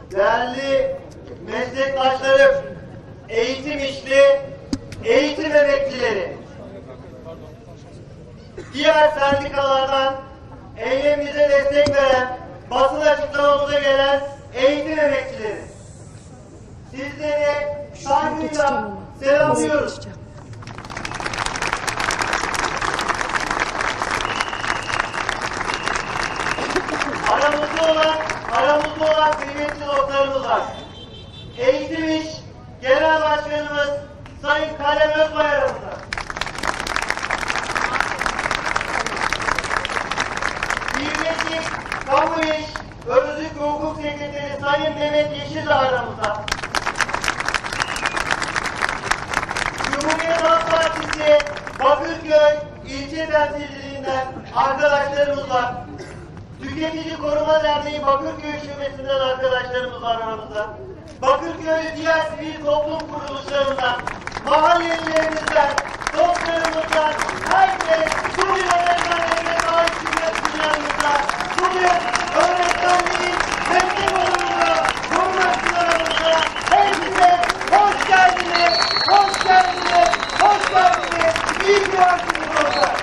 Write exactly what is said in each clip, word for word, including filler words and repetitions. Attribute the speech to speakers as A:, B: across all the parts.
A: değerli meslektaşlarım, eğitim işli, eğitim emeklileri, diğer sendikalardan eylemimize destek veren, basın açıklamamıza gelen eğitim emeklileri, sizleri saygıyla selamlıyoruz. Aramızda olan, aramızda olan kıymetli dostlarımız var. Eğitim İş Genel Başkanımız Sayın Kalem Özbay aramızda. Birleşik Kamu İş Özlük ve Hukuk Sekreteri Sayın Mehmet Yeşil aramızda. Cumhuriyet Halk Partisi Bakırköy İlçe Temsilciliğinden arkadaşlarımız var. Tüketici Koruma Derneği Bakırköy Şubesi'nden arkadaşlarımız var aramızda. Bakırköy'de diğer sivil toplum kuruluşlarından, mahallelilerimizden, dostlarımızdan, herkes bugün öğretmenlerine sahip çıkıyorlarımızda, bugün öğretmenlerin meslek olumunda, kurumlarımızda, hepinize hoş geldiniz, hoş geldiniz, hoş geldiniz, iyi ki varsınız dostlar.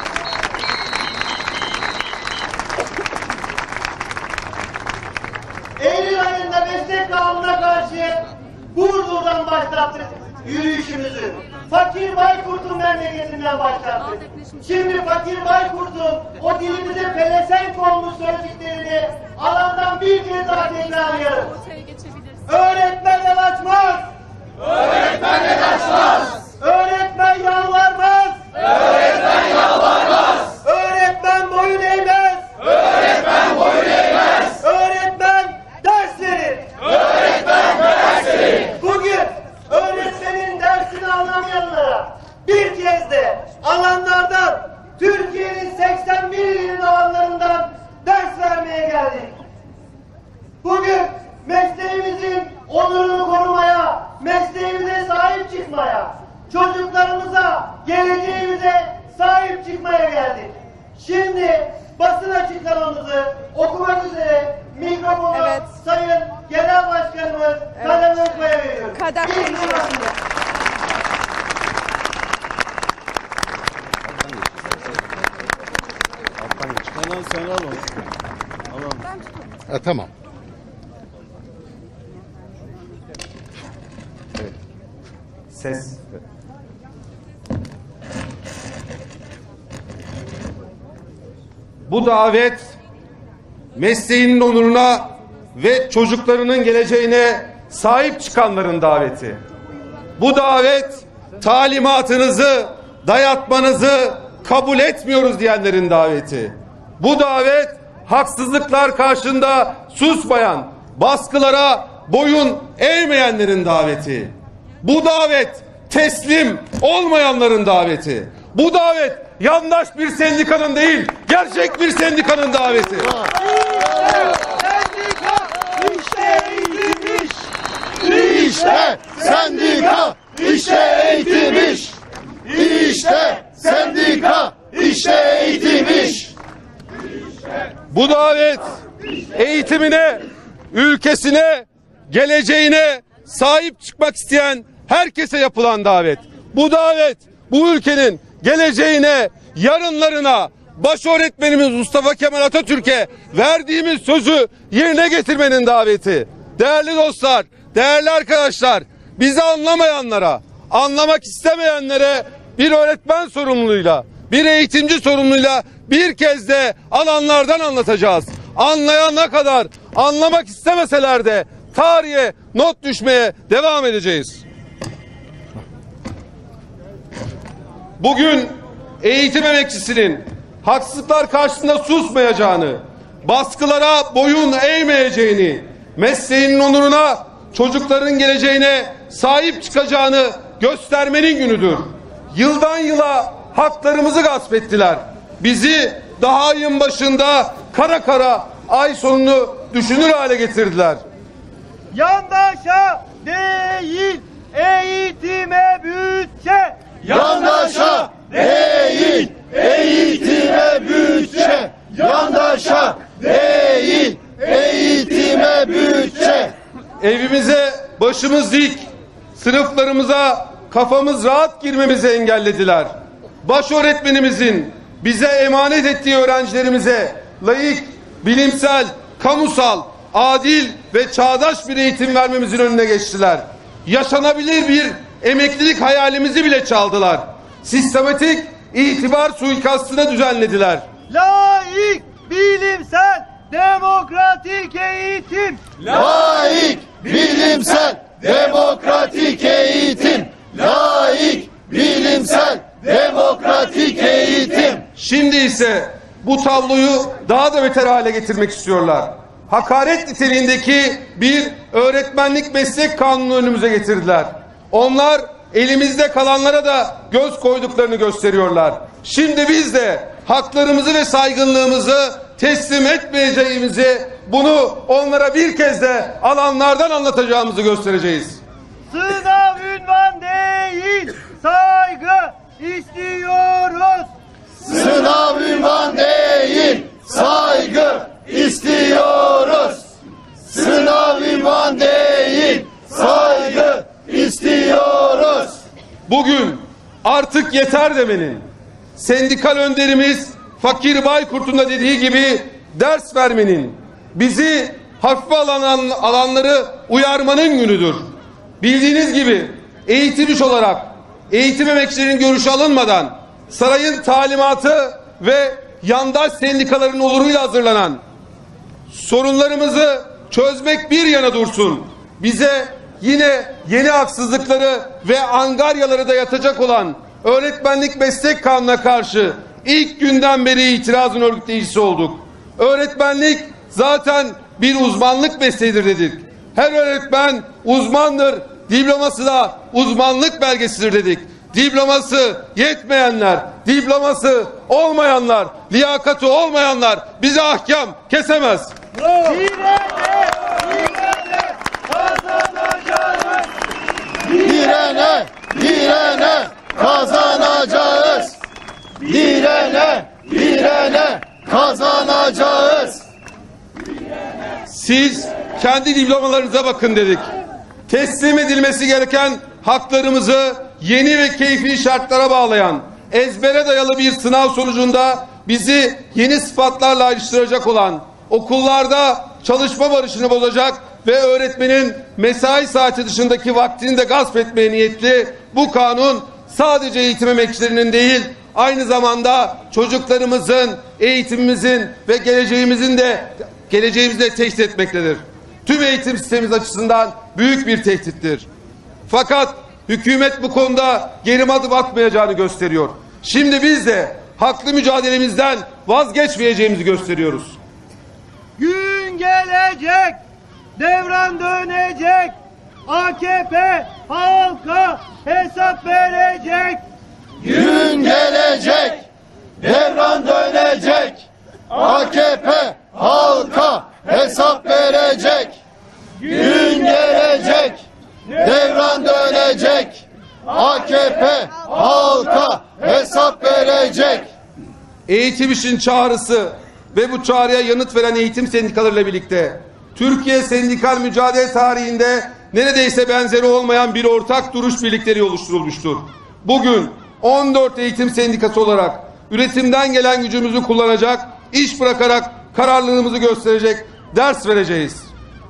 A: Eylül ayında meslek kanununa karşı Burdur'dan başlattık yürüyüşümüzü. Fakir Baykurt'un memleketinden başlattık. Şimdi Fakir Baykurt'un o dilimize pelesenk olmuş sözcüklerini alandan bir kez daha tekrarlayalım. Öğretmen el açmaz. Öğretmen el açmaz. Öğretmen yalvarmaz. Öğretmen yalvarmaz. Öğretmen boyun eğmez. Öğretmen boyun eğmez. Öğretmen ders verir. Öğretmen ders verir. Bugün öğretmenin dersini anlamayanlara bir kez de alanlardan, Türkiye'nin seksen bir ilin alanlarından ders vermeye geldik. Bugün mesleğimizin onurunu korumaya, mesleğimize sahip çıkmaya, çocuklarımıza, geleceğimize sahip çıkmaya geldik. Şimdi basın açıklamamızı okumak üzere mikrofonu evet. Sayın Genel Başkanımız evet. Kalem Özbay'a veriyorum.
B: Kader konuşuyor şimdi.
C: Tamam, sen al onu. Tamam.
D: Ha, tamam. Evet.
E: Ses. Bu davet mesleğinin onuruna ve çocuklarının geleceğine sahip çıkanların daveti. Bu davet talimatınızı, dayatmanızı kabul etmiyoruz diyenlerin daveti. Bu davet haksızlıklar karşısında susmayan, baskılara boyun eğmeyenlerin daveti. Bu davet teslim olmayanların daveti. Bu davet yandaş bir sendikanın değil, gerçek bir sendikanın daveti.
D: Sendika, işte eğitim iş. İşte sendika, işte eğitim iş. İşte sendika, işte eğitim iş.
E: Bu davet eğitimine, ülkesine, geleceğine sahip çıkmak isteyen herkese yapılan davet. Bu davet bu ülkenin geleceğine, yarınlarına baş öğretmenimiz Mustafa Kemal Atatürk'e verdiğimiz sözü yerine getirmenin daveti. Değerli dostlar, değerli arkadaşlar, bizi anlamayanlara, anlamak istemeyenlere bir öğretmen sorumluluğuyla, bir eğitimci sorumluluğuyla bir kez de alanlardan anlatacağız. Anlayana kadar, anlamak istemeseler de tarihe not düşmeye devam edeceğiz. Bugün eğitim emekçisinin haksızlıklar karşısında susmayacağını, baskılara boyun eğmeyeceğini, mesleğinin onuruna, çocukların geleceğine sahip çıkacağını göstermenin günüdür. Yıldan yıla haklarımızı gasp ettiler. Bizi daha ayın başında kara kara ay sonunu düşünür hale getirdiler.
A: Yandaşa değil, eğitime bütçe.
D: Yandaşa değil, eğitime bütçe. Yandaşa değil, eğitime bütçe. bütçe.
E: Evimize başımız dik, sınıflarımıza kafamız rahat girmemizi engellediler. Baş öğretmenimizin bize emanet ettiği öğrencilerimize layık, bilimsel, kamusal, adil ve çağdaş bir eğitim vermemizin önüne geçtiler. Yaşanabilir bir emeklilik hayalimizi bile çaldılar. Sistematik itibar suikastına düzenlediler.
A: Laik, bilimsel, demokratik eğitim.
D: Laik, bilimsel, demokratik eğitim. Laik, bilimsel, demokratik eğitim.
E: Şimdi ise bu tabloyu daha da beter hale getirmek istiyorlar. Hakaret niteliğindeki bir öğretmenlik meslek kanunu önümüze getirdiler. Onlar elimizde kalanlara da göz koyduklarını gösteriyorlar. Şimdi biz de haklarımızı ve saygınlığımızı teslim etmeyeceğimizi, bunu onlara bir kez de alanlardan anlatacağımızı göstereceğiz.
A: Sınav ünvan değil, saygı istiyoruz.
D: Sınav ünvan değil, saygı istiyoruz. Sınav ünvan değil, saygı istiyoruz.
E: Bugün artık yeter demenin, sendikal önderimiz Fakir Baykurt'un da dediği gibi ders vermenin, bizi hafife alan alanları uyarmanın günüdür. Bildiğiniz gibi eğitim iş olarak eğitim emekçilerinin görüşü alınmadan sarayın talimatı ve yandaş sendikaların oluruyla hazırlanan sorunlarımızı çözmek bir yana dursun. Bize yine yeni haksızlıkları ve angaryaları da yatacak olan öğretmenlik meslek kanununa karşı ilk günden beri itirazın örgütleyicisi olduk. Öğretmenlik zaten bir uzmanlık mesleğidir dedik. Her öğretmen uzmandır, diploması da uzmanlık belgesidir dedik. Diploması yetmeyenler, diploması olmayanlar, liyakatı olmayanlar bize ahkam kesemez.
D: Direne, direne kazanacağız. Direne, direne kazanacağız.
E: Siz kendi diplomalarınıza bakın dedik. Teslim edilmesi gereken haklarımızı yeni ve keyfi şartlara bağlayan, ezbere dayalı bir sınav sonucunda bizi yeni sıfatlarla ayrıştıracak olan, okullarda çalışma barışını bozacak ve öğretmenin mesai saati dışındaki vaktini de gasp etmeye niyetli bu kanun sadece eğitim emekçilerinin değil, aynı zamanda çocuklarımızın, eğitimimizin ve geleceğimizin de geleceğimizi de tehdit etmektedir. Tüm eğitim sistemimiz açısından büyük bir tehdittir. Fakat hükümet bu konuda geri adım atmayacağını gösteriyor. Şimdi biz de haklı mücadelemizden vazgeçmeyeceğimizi gösteriyoruz.
A: Gün gelecek, devran dönecek, A K P halka hesap verecek.
D: Gün gelecek, devran dönecek. A K P halka hesap verecek. Gün gelecek, devran dönecek. A K P halka hesap verecek.
E: Eğitim için çağrısı ve bu çağrıya yanıt veren eğitim sendikalarıyla birlikte Türkiye sendikal mücadele tarihinde neredeyse benzeri olmayan bir ortak duruş birlikleri oluşturulmuştur. Bugün on dört eğitim sendikası olarak üretimden gelen gücümüzü kullanacak, iş bırakarak kararlılığımızı gösterecek, ders vereceğiz.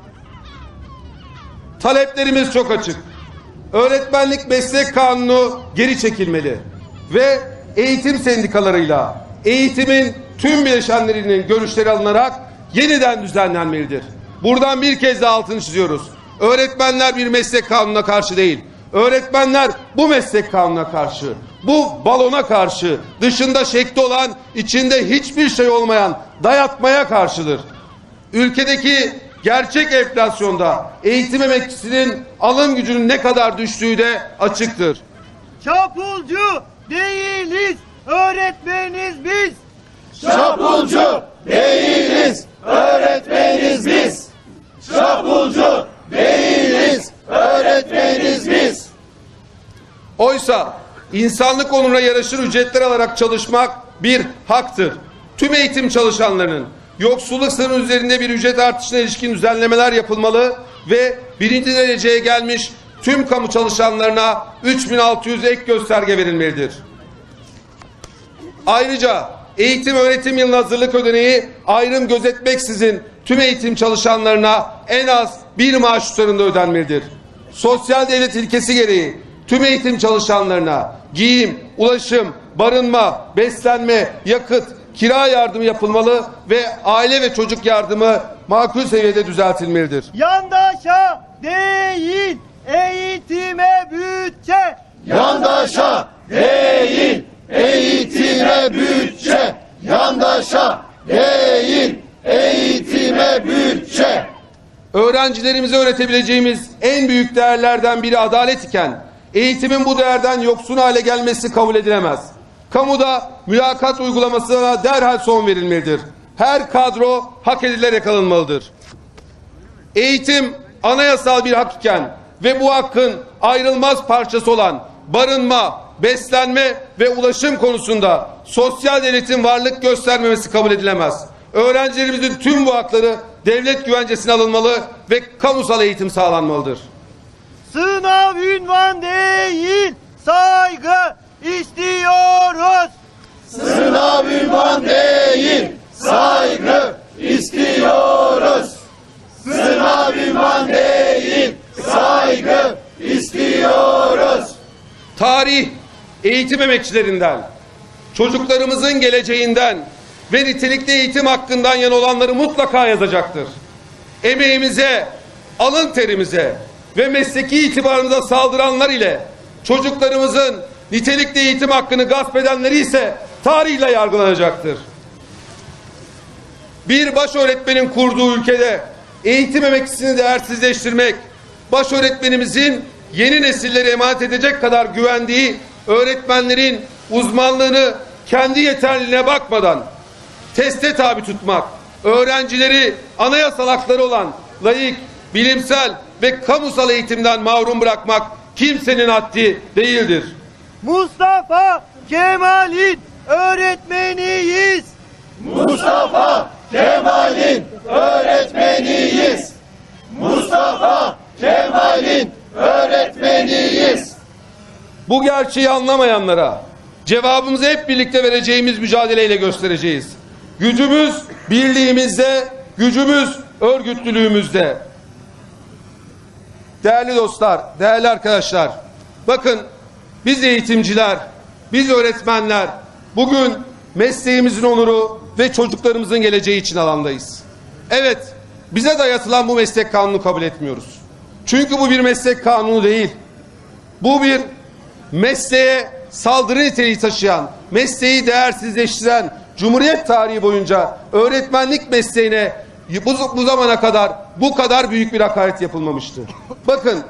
E: Taleplerimiz çok açık. Öğretmenlik meslek kanunu geri çekilmeli ve eğitim sendikalarıyla eğitimin tüm bileşenlerinin görüşleri alınarak yeniden düzenlenmelidir. Buradan bir kez daha altını çiziyoruz. Öğretmenler bir meslek kanununa karşı değil. Öğretmenler bu meslek kanununa karşı, bu balona karşı, dışında şekli olan, içinde hiçbir şey olmayan dayatmaya karşıdır. Ülkedeki gerçek enflasyonda eğitim emekçisinin alım gücünün ne kadar düştüğü de açıktır.
A: Çapulcu değiliz, öğretmeniz biz.
D: Çapulcu değiliz, öğretmeniz biz. Çapulcu değiliz, öğretmeniz biz.
E: Oysa insanlık onuruna yaraşır ücretler alarak çalışmak bir haktır. Tüm eğitim çalışanlarının yoksulluk sınırı üzerinde bir ücret artışına ilişkin düzenlemeler yapılmalı ve birinci dereceye gelmiş tüm kamu çalışanlarına üç bin altı yüz ek gösterge verilmelidir. Ayrıca eğitim öğretim yılına hazırlık ödeneği ayrım gözetmeksizin tüm eğitim çalışanlarına en az bir maaş tutarında ödenmelidir. Sosyal devlet ilkesi gereği tüm eğitim çalışanlarına giyim, ulaşım, barınma, beslenme, yakıt, kira yardımı yapılmalı ve aile ve çocuk yardımı makul seviyede düzeltilmelidir.
A: Yandaşa değil, eğitime bütçe.
D: Yandaşa değil, eğitime bütçe. Yandaşa değil, eğitime bütçe.
E: Öğrencilerimize öğretebileceğimiz en büyük değerlerden biri adalet iken eğitimin bu değerden yoksun hale gelmesi kabul edilemez. Kamuda mülakat uygulamasına derhal son verilmelidir. Her kadro hak edilerek alınmalıdır. Eğitim anayasal bir hak iken ve bu hakkın ayrılmaz parçası olan barınma, beslenme ve ulaşım konusunda sosyal devletin varlık göstermemesi kabul edilemez. Öğrencilerimizin tüm bu hakları devlet güvencesine alınmalı ve kamusal eğitim sağlanmalıdır.
A: Sınav ünvan değil, saygı istiyoruz.
D: Sınav ünvan değil, saygı istiyoruz. Sınav ünvan değil, saygı istiyoruz.
E: Tarih, eğitim emekçilerinden, çocuklarımızın geleceğinden ve nitelikli eğitim hakkından yana olanları mutlaka yazacaktır. Emeğimize, alın terimize ve mesleki itibarımıza saldıranlar ile çocuklarımızın nitelikli eğitim hakkını gasp edenleri ise tarihle yargılanacaktır. Bir başöğretmenin kurduğu ülkede eğitim emekçisini değersizleştirmek, başöğretmenimizin yeni nesilleri emanet edecek kadar güvendiği öğretmenlerin uzmanlığını kendi yeterliliğine bakmadan teste tabi tutmak, öğrencileri anayasal hakları olan layık, bilimsel ve kamusal eğitimden mahrum bırakmak kimsenin haddi değildir.
A: Mustafa Kemal'in öğretmeniyiz.
D: Mustafa Kemal'in öğretmeniyiz. Mustafa Kemal'in öğretmeniyiz.
E: Bu gerçeği anlamayanlara cevabımızı hep birlikte vereceğimiz mücadeleyle göstereceğiz. Gücümüz birliğimizde, gücümüz örgütlülüğümüzde. Değerli dostlar, değerli arkadaşlar, bakın biz eğitimciler, biz öğretmenler bugün mesleğimizin onuru ve çocuklarımızın geleceği için alandayız. Evet, bize dayatılan bu meslek kanunu kabul etmiyoruz. Çünkü bu bir meslek kanunu değil. Bu bir mesleğe saldırı niteliği taşıyan, mesleği değersizleştiren, Cumhuriyet tarihi boyunca öğretmenlik mesleğine bu, bu zamana kadar bu kadar büyük bir hakaret yapılmamıştı. Bakın,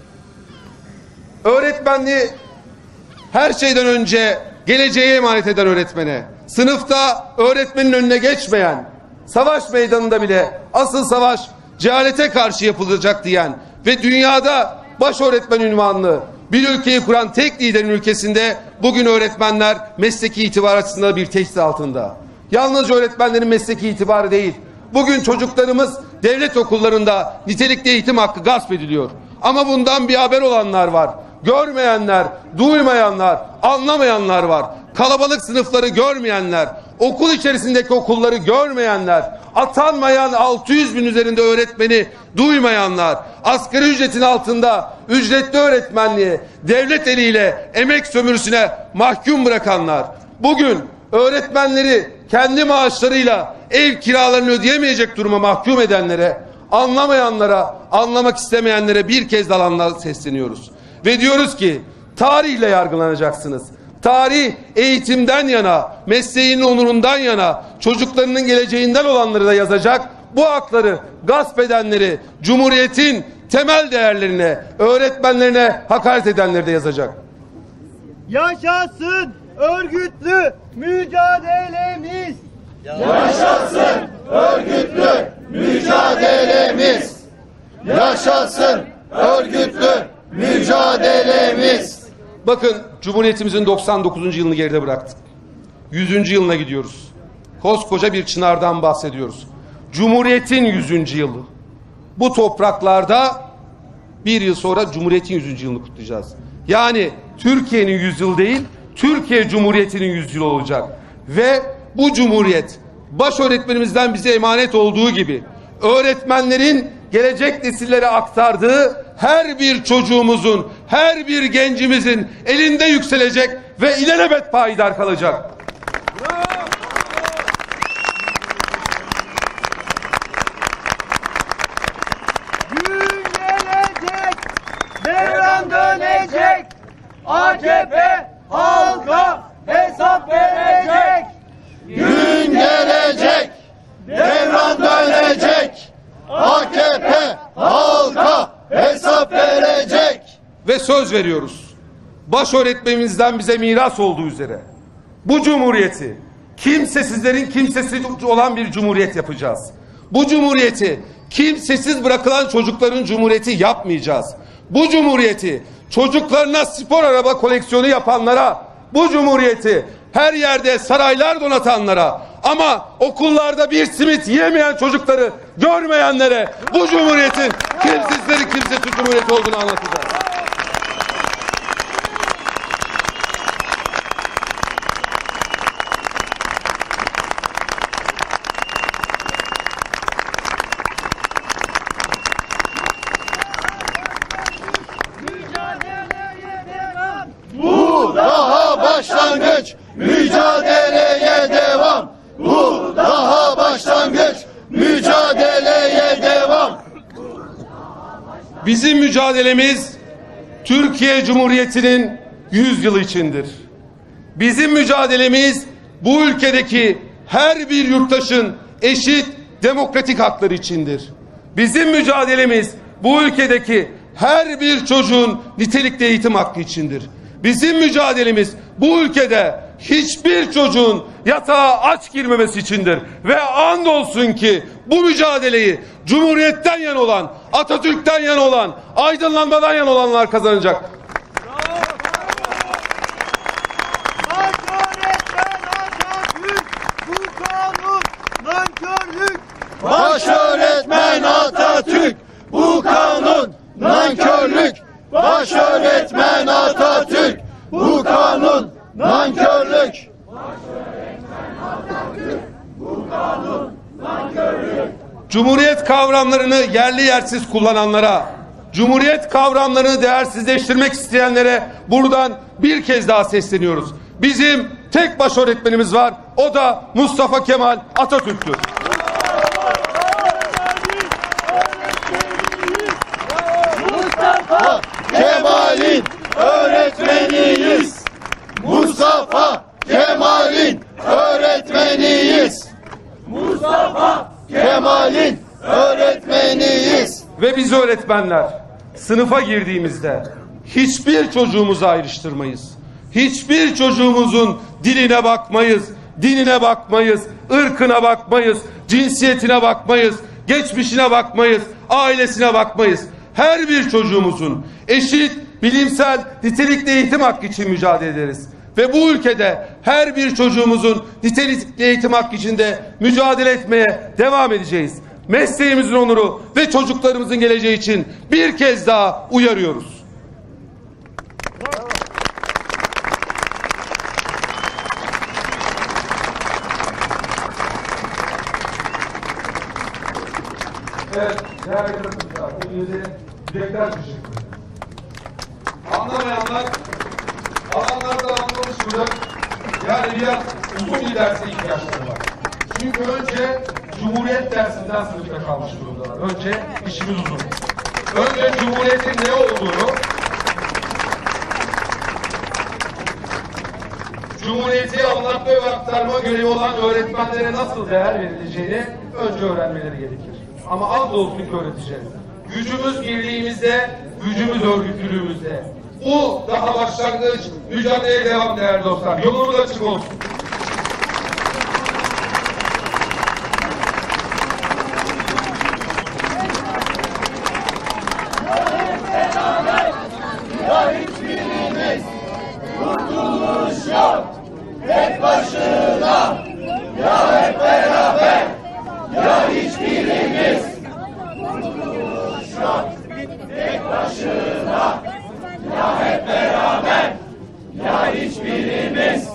E: öğretmenliği her şeyden önce geleceğe emanet eden öğretmene, sınıfta öğretmenin önüne geçmeyen, savaş meydanında bile asıl savaş cehalete karşı yapılacak diyen ve dünyada baş öğretmen unvanını bir ülkeyi kuran tek liderin ülkesinde bugün öğretmenler mesleki itibar açısından bir tehdit altında. Yalnızca öğretmenlerin mesleki itibarı değil, bugün çocuklarımız devlet okullarında nitelikli eğitim hakkı gasp ediliyor. Ama bundan bir haber olanlar var. Görmeyenler, duymayanlar, anlamayanlar var. Kalabalık sınıfları görmeyenler, okul içerisindeki okulları görmeyenler, atanmayan altı yüz bin üzerinde öğretmeni duymayanlar, asgari ücretin altında ücretli öğretmenliğe, devlet eliyle emek sömürüsüne mahkum bırakanlar, bugün öğretmenleri kendi maaşlarıyla ev kiralarını ödeyemeyecek duruma mahkum edenlere, anlamayanlara, anlamak istemeyenlere bir kez daha sesleniyoruz. Ve diyoruz ki tarihle yargılanacaksınız. Tarih eğitimden yana, mesleğinin onurundan yana, çocuklarının geleceğinden olanları da yazacak. Bu hakları gasp edenleri, Cumhuriyet'in temel değerlerine, öğretmenlerine hakaret edenleri de yazacak.
A: Yaşasın örgütlü mücadelemiz.
D: Yaşasın örgütlü mücadelemiz. Yaşasın örgütlü mücadelemiz.
E: Bakın, Cumhuriyetimizin doksan dokuzuncu yılını geride bıraktık. yüzüncü yılına gidiyoruz. koskoca bir çınardan bahsediyoruz. Cumhuriyetin yüzüncü yılı. Bu topraklarda bir yıl sonra Cumhuriyet'in yüzüncü yılını kutlayacağız. Yani Türkiye'nin yüzyılı değil, Türkiye Cumhuriyeti'nin yüzyılı olacak. Ve bu Cumhuriyet baş öğretmenimizden bize emanet olduğu gibi öğretmenlerin gelecek nesillere aktardığı her bir çocuğumuzun, her bir gencimizin elinde yükselecek ve ilelebet payidar kalacak.
A: Gün gelecek, devran dönecek, A K P halka hesap verecek.
D: Gün gelecek, devran dönecek, A K P halka hesap verecek.
E: Ve söz veriyoruz. Baş öğretmenimizden bize miras olduğu üzere bu cumhuriyeti kimsesizlerin kimsesiz olan bir cumhuriyet yapacağız. Bu cumhuriyeti kimsesiz bırakılan çocukların cumhuriyeti yapmayacağız. Bu cumhuriyeti çocuklarına spor araba koleksiyonu yapanlara, bu cumhuriyeti her yerde saraylar donatanlara ama okullarda bir simit yemeyen çocukları görmeyenlere bu cumhuriyetin kimsizleri kimsesiz cumhuriyeti olduğunu anlatacağız.
D: Bu daha başlangıç, mücadeleye devam. Bu daha başlangıç, mücadeleye devam.
E: Bizim mücadelemiz Türkiye Cumhuriyeti'nin yüz yılı içindir. Bizim mücadelemiz bu ülkedeki her bir yurttaşın eşit demokratik hakları içindir. Bizim mücadelemiz bu ülkedeki her bir çocuğun nitelikli eğitim hakkı içindir. Bizim mücadelemiz bu ülkede hiçbir çocuğun yatağa aç girmemesi içindir. Ve andolsun ki bu mücadeleyi Cumhuriyet'ten yana olan, Atatürk'ten yana olan, aydınlanmadan yana olanlar kazanacak.
D: Baş öğretmen Atatürk, bu kanun nankörlük. Baş öğretmen Atatürk, bu kanun nankörlük.
E: Cumhuriyet kavramlarını yerli yersiz kullananlara, Cumhuriyet kavramlarını değersizleştirmek isteyenlere buradan bir kez daha sesleniyoruz. Bizim tek baş öğretmenimiz var, o da Mustafa Kemal Atatürk'tür.
D: Mustafa Kemal'in öğretmeniyiz. Mustafa Kemal'in öğretmeniyiz. Mustafa Kemal'in öğretmeniyiz.
E: Ve biz öğretmenler sınıfa girdiğimizde hiçbir çocuğumuzu ayrıştırmayız. Hiçbir çocuğumuzun diline bakmayız, dinine bakmayız, ırkına bakmayız, cinsiyetine bakmayız, geçmişine bakmayız, ailesine bakmayız. Her bir çocuğumuzun eşit, bilimsel, nitelikli eğitim hakkı için mücadele ederiz. Ve bu ülkede her bir çocuğumuzun nitelikli eğitim hakkı için de mücadele etmeye devam edeceğiz. Mesleğimizin onuru ve çocuklarımızın geleceği için bir kez daha uyarıyoruz. Evet, değerli katılımcılar, hepinize yürekten teşekkür ederim. Anlamayanlar, alanlarda anlamışlar, yani biraz uzun bir derse ihtiyaçları var. Çünkü önce Cumhuriyet dersinden sınıfta kalmış durumdalar. Önce işimiz uzun. Önce Cumhuriyet'in ne olduğunu, Cumhuriyeti anlatma ve aktarma görevi olan öğretmenlere nasıl değer verileceğini önce öğrenmeleri gerekir. Ama andolsun ki öğreteceğiz. Gücümüz birliğimizde, gücümüz örgütlülüğümüzde. Bu daha başlangıç, mücadeleye devam değerli dostlar. Yolumuz açık olsun.
D: Ya hiçbirimiz kurtuluş yok tek başına. Ya hep başına, ya hep beraber, ya hiçbirimiz.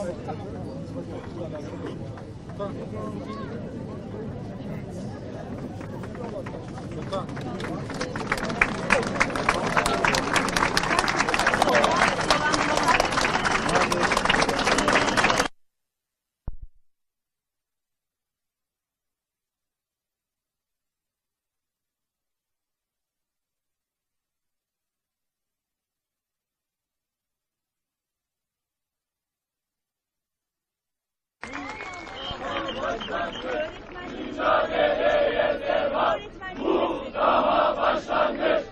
D: Mücadeleye devam, bu daha başlangıç.